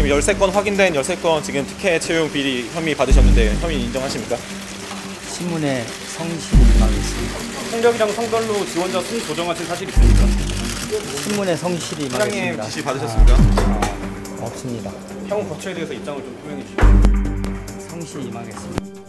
지금 13건 확인된 13건 지금 특혜 채용 비리 혐의 받으셨는데 혐의 인정하십니까? 신문에 성실히 임하겠습니다. 성적이랑 성별로 지원자 순 조정하신 사실이 있습니까? 신문에 성실히 사장님 임하겠습니다. 지시 받으셨습니까? 없습니다. 향후 거처에 대해서 입장을 좀 표명해 주시죠. 성실히 임하겠습니다.